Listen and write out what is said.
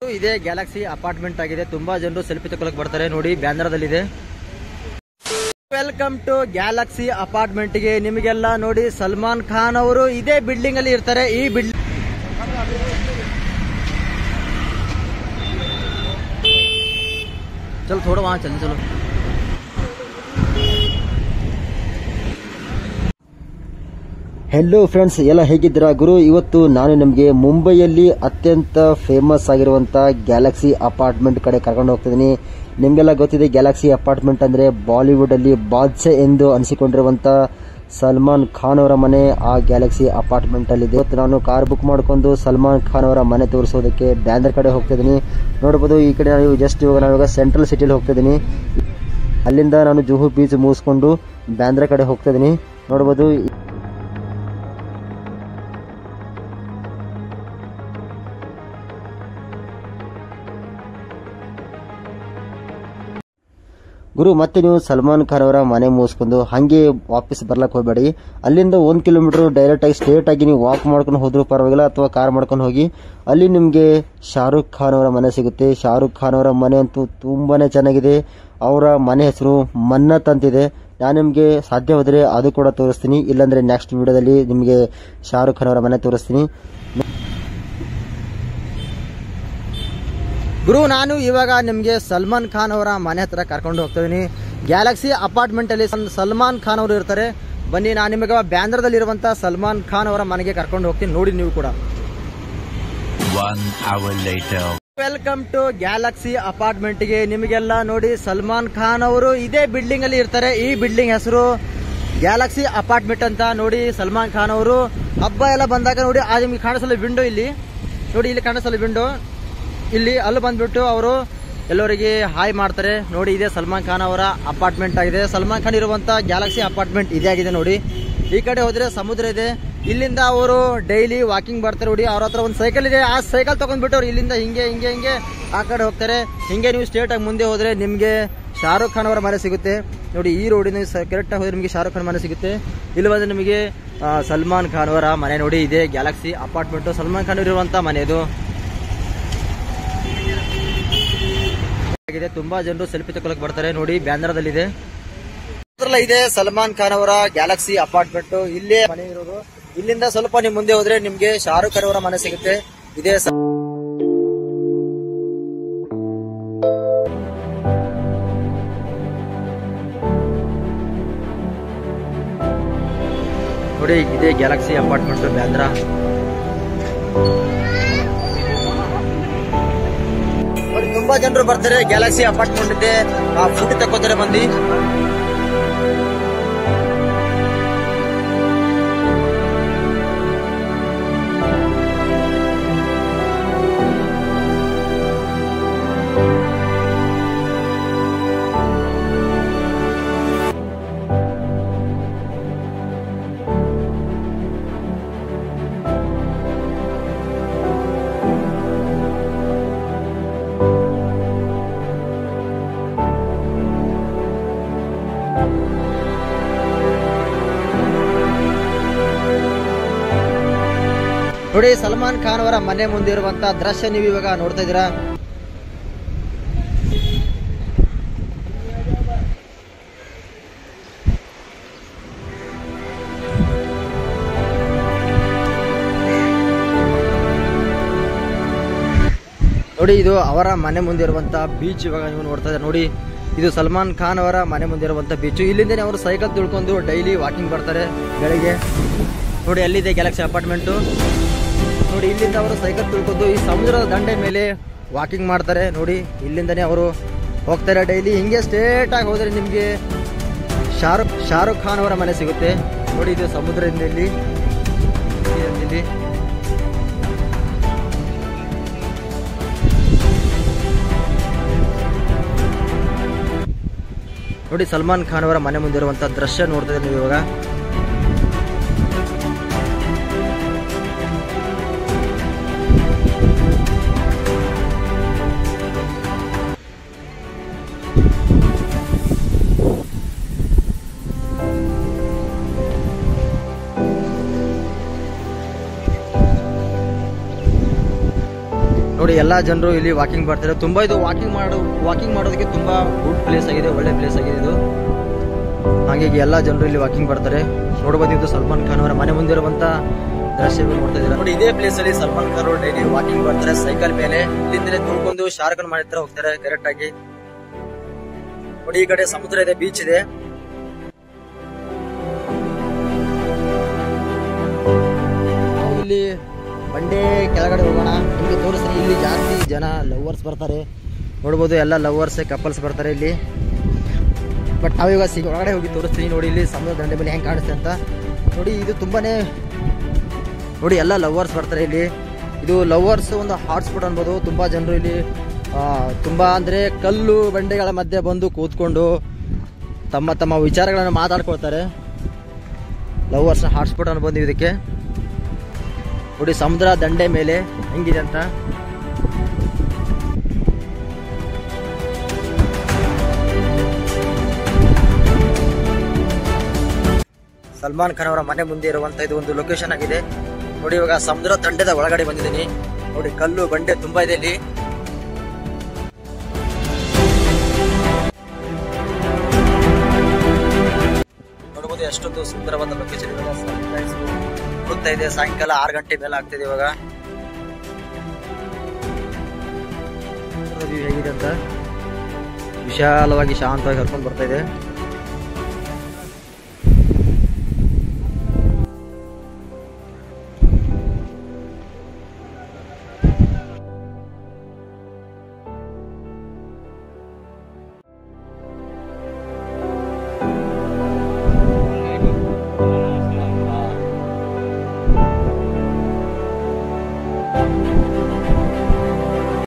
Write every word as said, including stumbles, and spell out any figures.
ಇದೇ Galaxy apartment ಆಗಿದೆ. ತುಂಬಾ ಜನರು ಸೆಲ್ಫಿ ತಗೊಳಕ್ ಬರ್ತಾರೆ ನೋಡಿ, ಬ್ಯಾನರದಲ್ಲಿದೆ. ವೆಲ್ಕಮ್ ಟು ಗ್ಯಾಲಕ್ಸಿ ಅಪಾರ್ಟ್ಮೆಂಟ್ ಗೆ. ನಿಮಗೆಲ್ಲ ನೋಡಿ ಸಲ್ಮಾನ್ ಖಾನ್ ಅವರು ಇದೇ ಬಿಲ್ಡಿಂಗ್ ಅಲ್ಲಿ ಇರ್ತಾರೆ. ಈ ಬಿಲ್ಡಿಂಗ್ ಚಲೋ ಥೋड़ा वहां चल चलो. ಹೆಲೋ ಫ್ರೆಂಡ್ಸ್, ಎಲ್ಲ ಹೇಗಿದ್ದೀರಾ ಗುರು? ಇವತ್ತು ನಾನು ನಿಮಗೆ ಮುಂಬೈಯಲ್ಲಿ ಅತ್ಯಂತ ಫೇಮಸ್ ಆಗಿರುವಂತ ಗ್ಯಾಲಕ್ಸಿ ಅಪಾರ್ಟ್ಮೆಂಟ್ ಕಡೆ ಕರ್ಕೊಂಡು ಹೋಗ್ತಿದ್ದೀನಿ. ನಿಮಗೆಲ್ಲ ಗೊತ್ತಿದೆ, ಗ್ಯಾಲಕ್ಸಿ ಅಪಾರ್ಟ್ಮೆಂಟ್ ಅಂದ್ರೆ ಬಾಲಿವುಡ್ ಅಲ್ಲಿ ಬಾದ್ಶಾ ಎಂದು ಅನಿಸಿಕೊಂಡಿರುವಂತ ಸಲ್ಮಾನ್ ಖಾನ್ ಅವರ ಮನೆ ಆ ಗ್ಯಾಲಕ್ಸಿ ಅಪಾರ್ಟ್ಮೆಂಟ್ ಅಲ್ಲಿ ಇದೆ. ಇವತ್ತು ನಾನು ಕಾರ್ ಬುಕ್ ಮಾಡ್ಕೊಂಡು ಸಲ್ಮಾನ್ ಖಾನ್ ಅವರ ಮನೆ ತೋರಿಸೋದಕ್ಕೆ ಬ್ಯಾಂದರ್ ಕಡೆ ಹೋಗ್ತಿದ್ದೀನಿ. ನೋಡಬಹುದು, ಈ ಕಡೆ ನಾನು ಜಸ್ಟ್ ಇವಾಗ ನಾನು ಸೆಂಟ್ರಲ್ ಸಿಟಿಲಿ ಹೋಗ್ತಿದ್ದೀನಿ. ಅಲ್ಲಿಂದ ನಾನು ಜುಹು ಬೀಚ್ ಮುಗಿಸ್ಕೊಂಡು ಬ್ಯಾಂದ್ರ ಕಡೆ ಹೋಗ್ತಿದ್ದೀನಿ. ನೋಡಬಹುದು, ಗುರು ಮತ್ತೆ ನೀವು ಸಲ್ಮಾನ್ ಖಾನ್ ಅವರ ಮನೆ ಮುಗಿಸ್ಕೊಂಡು ಹಂಗೆ ವಾಪಸ್ ಬರ್ಲಕ್ ಹೋಗಬೇಡಿ. ಅಲ್ಲಿಂದ ಒಂದ್ ಕಿಲೋಮೀಟರ್ ಡೈರೆಕ್ಟ್ ಆಗಿ ಸ್ಟ್ರೇಟ್ ಆಗಿ ನೀವು ವಾಕ್ ಮಾಡ್ಕೊಂಡು ಹೋದ್ರೂ ಪರವಾಗಿಲ್ಲ, ಅಥವಾ ಕಾರ್ ಮಾಡ್ಕೊಂಡು ಹೋಗಿ. ಅಲ್ಲಿ ನಿಮ್ಗೆ ಶಾರುಖ್ ಖಾನ್ ಅವರ ಮನೆ ಸಿಗುತ್ತೆ. ಶಾರುಖ್ ಖಾನ್ ಅವರ ಮನೆ ಅಂತೂ ತುಂಬಾನೇ ಚೆನ್ನಾಗಿದೆ. ಅವರ ಮನೆ ಹೆಸರು ಮನ್ನತ್ ಅಂತಿದೆ. ನಾನು ನಿಮ್ಗೆ ಸಾಧ್ಯವಾದ್ರೆ ಅದು ಕೂಡ ತೋರಿಸ್ತೀನಿ, ಇಲ್ಲಾಂದ್ರೆ ನೆಕ್ಸ್ಟ್ ವಿಡಿಯೋದಲ್ಲಿ ನಿಮ್ಗೆ ಶಾರುಖ್ ಖಾನ್ ಅವರ ಮನೆ ತೋರಿಸ್ತೀನಿ. ಗುರು, ನಾನು ಇವಾಗ ನಿಮಗೆ ಸಲ್ಮಾನ್ ಖಾನ್ ಅವರ ಮನೆ ಹತ್ರ ಕರ್ಕೊಂಡು ಹೋಗ್ತಿದ್ದೀನಿ. ಗ್ಯಾಲಕ್ಸಿ ಅಪಾರ್ಟ್ಮೆಂಟ್ ಅಲ್ಲಿ ಸಲ್ಮಾನ್ ಖಾನ್ ಅವರು ಇರ್ತಾರೆ. ಬನ್ನಿ, ನಾನು ನಿಮಗೆ ಬ್ಯಾಂದ್ರದಲ್ಲಿ ಇರುವಂತ ಸಲ್ಮಾನ್ ಖಾನ್ ಅವರ ಮನೆಗೆ ಕರ್ಕೊಂಡು ಹೋಗ್ತೀನಿ, ನೋಡಿ ನೀವು ಕೂಡ. ವೆಲ್ಕಮ್ ಟು ಗ್ಯಾಲಕ್ಸಿ ಅಪಾರ್ಟ್ಮೆಂಟ್ ಗೆ. ನಿಮಗೆಲ್ಲ ನೋಡಿ ಸಲ್ಮಾನ್ ಖಾನ್ ಅವರು ಇದೇ ಬಿಲ್ಡಿಂಗ್ ಅಲ್ಲಿ ಇರ್ತಾರೆ. ಈ ಬಿಲ್ಡಿಂಗ್ ಹೆಸರು ಗ್ಯಾಲಕ್ಸಿ ಅಪಾರ್ಟ್ಮೆಂಟ್ ಅಂತ. ನೋಡಿ, ಸಲ್ಮಾನ್ ಖಾನ್ ಅವರು ಹಬ್ಬ ಎಲ್ಲ ಬಂದಾಗ ನೋಡಿ, ಆ ನಿಮ್ಗೆ ಕಾಣಿಸಲ್ಲ ವಿಂಡೋ, ಇಲ್ಲಿ ನೋಡಿ, ಇಲ್ಲಿ ಕಾಣಿಸಲ್ಲ ವಿಂಡೋ, ಇಲ್ಲಿ ಅಲ್ಲಿ ಬಂದ್ಬಿಟ್ಟು ಅವರು ಎಲ್ಲರಿಗೆ ಹಾಯ್ ಮಾಡ್ತಾರೆ. ನೋಡಿ, ಇದೆ ಸಲ್ಮಾನ್ ಖಾನ್ ಅವರ ಅಪಾರ್ಟ್ಮೆಂಟ್ ಆಗಿದೆ. ಸಲ್ಮಾನ್ ಖಾನ್ ಇರುವಂತ ಗ್ಯಾಲಕ್ಸಿ ಅಪಾರ್ಟ್ಮೆಂಟ್ ಇದೇ ಆಗಿದೆ ನೋಡಿ. ಈ ಕಡೆ ಹೋದ್ರೆ ಸಮುದ್ರ ಇದೆ. ಇಲ್ಲಿಂದ ಅವರು ಡೈಲಿ ವಾಕಿಂಗ್ ಬರ್ತಾರೆ ನೋಡಿ. ಅವ್ರ ಹತ್ರ ಒಂದು ಸೈಕಲ್ ಇದೆ. ಆ ಸೈಕಲ್ ತಗೊಂಡ್ಬಿಟ್ಟು ಅವ್ರು ಇಲ್ಲಿಂದ ಹಿಂಗೆ ಹಿಂಗೆ ಹಿಂಗೆ ಆ ಕಡೆ ಹೋಗ್ತಾರೆ. ಹಿಂಗೆ ನೀವು ಸ್ಟ್ರೇಟ್ ಆಗಿ ಮುಂದೆ ಹೋದ್ರೆ ನಿಮ್ಗೆ ಶಾರುಖ್ ಖಾನ್ ಅವರ ಮನೆ ಸಿಗುತ್ತೆ ನೋಡಿ. ಈ ರೋಡಿನ ಕರೆಕ್ಟ್ ಆಗಿ ಹೋದ್ರೆ ನಿಮಗೆ ಶಾರುಖ್ ಖಾನ್ ಮನೆ ಸಿಗುತ್ತೆ. ಇಲ್ಲಿ ಬಂದ್ರೆ ನಿಮಗೆ ಸಲ್ಮಾನ್ ಖಾನ್ ಅವರ ಮನೆ ನೋಡಿ. ಇದೆ ಗ್ಯಾಲಕ್ಸಿ ಅಪಾರ್ಟ್ಮೆಂಟ್, ಸಲ್ಮಾನ್ ಖಾನ್ ಇರುವಂತ ಮನೆ ಇದು. ತುಂಬಾ ಜನರು ಸೆಲ್ಫಿ ತಗೊಳಕ್ ಬರ್ತಾರೆ ನೋಡಿ, ಬ್ಯಾನರದಲ್ಲಿದೆ. ಇದೆ ಸಲ್ಮಾನ್ ಖಾನ್ ಅವರ ಗ್ಯಾಲಕ್ಸಿ ಅಪಾರ್ಟ್ಮೆಂಟ್. ಇಲ್ಲೇ ಮನೆ ಇರೋದು. ಇಲ್ಲಿಂದ ಸ್ವಲ್ಪ ನಿಮ್ ಮುಂದೆ ಹೋದ್ರೆ ನಿಮ್ಗೆ ಶಾರುಖ್ ಖಾನ್ ಅವರ ಮನೆ ಸಿಗುತ್ತೆ. ಇದೇ ನೋಡಿ, ಇದೇ ಗ್ಯಾಲಕ್ಸಿ ಅಪಾರ್ಟ್ಮೆಂಟ್ ಬ್ಯಾಂದ್ರ. ತುಂಬಾ ಜನರು ಬರ್ತಾರೆ ಗ್ಯಾಲಕ್ಸಿ ಅಪಾರ್ಟ್ಮೆಂಟ್ ಇದೆ. ಫುಡ್ ತಕ್ಕೋತಾರೆ ಬಂದು. ನೋಡಿ, ಸಲ್ಮಾನ್ ಖಾನ್ ಅವರ ಮನೆ ಮುಂದೆ ಇರುವಂತ ದೃಶ್ಯ ನೀವು ಇವಾಗ ನೋಡ್ತಾ ಇದ್ದೀರಾ. ನೋಡಿ, ಇದು ಅವರ ಮನೆ ಮುಂದೆ ಇರುವಂತ ಬೀಚ್ ಇವಾಗ ನೀವು ನೋಡ್ತಾ ಇದ್ದೀರಾ ನೋಡಿ. ಇದು ಸಲ್ಮಾನ್ ಖಾನ್ ಅವರ ಮನೆ ಮುಂದೆ ಇರುವಂತ ಬೀಚ್. ಇಲ್ಲಿಂದನೇ ಅವರು ಸೈಕಲ್ ತುಳ್ಕೊಂಡು ಡೈಲಿ ವಾಕಿಂಗ್ ಬರ್ತಾರೆ ಬೆಳಿಗ್ಗೆ. ನೋಡಿ, ಅಲ್ಲಿದೆ ಗ್ಯಾಲಕ್ಸಿ ಅಪಾರ್ಟ್ಮೆಂಟ್ ನೋಡಿ. ಇಲ್ಲಿಂದ ಅವರು ಸೈಕಲ್ ತುಳ್ಕೊಂಡು ಈ ಸಮುದ್ರದ ದಂಡೆ ಮೇಲೆ ವಾಕಿಂಗ್ ಮಾಡ್ತಾರೆ ನೋಡಿ. ಇಲ್ಲಿಂದನೇ ಅವರು ಹೋಗ್ತಾರೆ ಡೈಲಿ. ಹಿಂಗೆ ಸ್ಟ್ರೇಟ್ ಆಗಿ ಹೋದ್ರೆ ನಿಮ್ಗೆ ಶಾರುಖ್ ಶಾರುಖ್ ಖಾನ್ ಅವರ ಮನೆ ಸಿಗುತ್ತೆ ನೋಡಿ. ಇದು ಸಮುದ್ರದಿಂದ ಇಲ್ಲಿ ಇಲ್ಲಿ ನೋಡಿ, ಸಲ್ಮಾನ್ ಖಾನ್ ಅವರ ಮನೆ ಮುಂದೆ ಇರುವಂತ ದೃಶ್ಯ ನೋಡ್ತಾ ಇದ್ದೀವಿ ನೀವು ಇವಾಗ. ನೋಡಿ ಎಲ್ಲಾ ಜನರು ಇಲ್ಲಿ ವಾಕಿಂಗ್ ಬರ್ತಾರೆ. ತುಂಬಾ ಇದು ವಾಕಿಂಗ್ ಮಾಡೋ ವಾಕಿಂಗ್ ಮಾಡೋದಕ್ಕೆ ತುಂಬಾ ಗುಡ್ ಪ್ಲೇಸ್ ಆಗಿದೆ, ಒಳ್ಳೆ ಪ್ಲೇಸ್ ಆಗಿದೆ ಇದು. ಹಾಗಾಗಿ ಎಲ್ಲಾ ಜನರು ಇಲ್ಲಿ ವಾಕಿಂಗ್ ಬರ್ತಾರೆ. ನೋಡಬಹುದು ಇದು ಸಲ್ಮಾನ್ ಖಾನ್ ಅವರ ಮನೆ ಮುಂದೆ ಇರುವಂತ ದೃಶ್ಯಗಳು ನೋಡ್ತಾ ಇದ್ದಾರೆ. ನೋಡಿ ಇದೇ ಪ್ಲೇಸ್ ಅಲ್ಲಿ ಸಲ್ಮಾನ್ ಖಾನ್ ಅವರು ಡೈಲಿ ವಾಕಿಂಗ್ ಬರ್ತಾರೆ ಸೈಕಲ್ ಮೇಲೆ. ಇಲ್ಲಿಂದಲೇ ತುಳ್ಕೊಂಡು ಶಾರುಖ್ ಮನೆ ಹತ್ರ ಹೋಗ್ತಾರೆ ಕರೆಕ್ಟ್ ಆಗಿ. ನೋಡಿ ಈ ಕಡೆ ಸಮುದ್ರ ಇದೆ, ಬೀಚ್ ಇದೆ. ಇಲ್ಲಿ ಬಂಡೆ ಕೆಳಗಡೆ ಹೋಗೋಣ, ನಿಮಗೆ ತೋರಿಸ್ತೀನಿ. ಇಲ್ಲಿ ಜಾಸ್ತಿ ಜನ ಲವರ್ಸ್ ಬರ್ತಾರೆ, ನೋಡ್ಬೋದು ಎಲ್ಲ ಲವರ್ಸ್ ಕಪಲ್ಸ್ ಬರ್ತಾರೆ ಇಲ್ಲಿ. ಬಟ್ ನಾವೀಗ ಸಿ ಒಳಗಡೆ ಹೋಗಿ ತೋರಿಸ್ತೀನಿ. ನೋಡಿ ಇಲ್ಲಿ ಸಮುದ್ರ ದಂಡೆ ಮೇಲೆ ಹೆಂಗೆ ಕಾಣಿಸುತ್ತೆ ಅಂತ ನೋಡಿ. ಇದು ತುಂಬಾನೇ ನೋಡಿ ಎಲ್ಲ ಲವರ್ಸ್ ಬರ್ತಾರೆ ಇಲ್ಲಿ. ಇದು ಲವರ್ಸ್ ಒಂದು ಹಾಟ್ಸ್ಪಾಟ್ ಅನ್ಬೋದು. ತುಂಬಾ ಜನರು ಇಲ್ಲಿ ತುಂಬಾ ಅಂದ್ರೆ ಕಲ್ಲು ಬಂಡೆಗಳ ಮಧ್ಯೆ ಬಂದು ಕೂತ್ಕೊಂಡು ತಮ್ಮ ತಮ್ಮ ವಿಚಾರಗಳನ್ನು ಮಾತಾಡ್ಕೊಳ್ತಾರೆ. ಲವರ್ಸ್ ಹಾಟ್ಸ್ಪಾಟ್ ಅನ್ಬೋದು ಇದಕ್ಕೆ. ನೋಡಿ ಸಮುದ್ರ ದಂಡೆ ಮೇಲೆ ಹೆಂಗಿದೆ ಅಂತ. ಸಲ್ಮಾನ್ ಖಾನ್ ಅವರ ಮನೆ ಮುಂದೆ ಇರುವಂತ ಇದು ಒಂದು ಲೊಕೇಶನ್ ಆಗಿದೆ. ನೋಡಿ ಇವಾಗ ಸಮುದ್ರ ದಂಡೆದ ಒಳಗಡೆ ಬಂದಿದ್ದೀನಿ. ನೋಡಿ ಕಲ್ಲು ಬಂಡೆ ತುಂಬಾ ಇದೆ ಇಲ್ಲಿ. ನೋಡಬಹುದು ಎಷ್ಟೊಂದು ಸುಂದರವಾದ ಲೊಕೇಶನ್. ಇವಾಗ ಇದೆ, ಸಾಯಂಕಾಲ ಆರು ಗಂಟೆ ಮೇಲೆ ಆಗ್ತಿದೆ ಇವಾಗ. ಹೇಗಿದೆ ಅಂತ ವಿಶಾಲವಾಗಿ ಶಾಂತವಾಗಿ ಹರ್ಕೊಂಡು ಬರ್ತಾ ಇದೆ.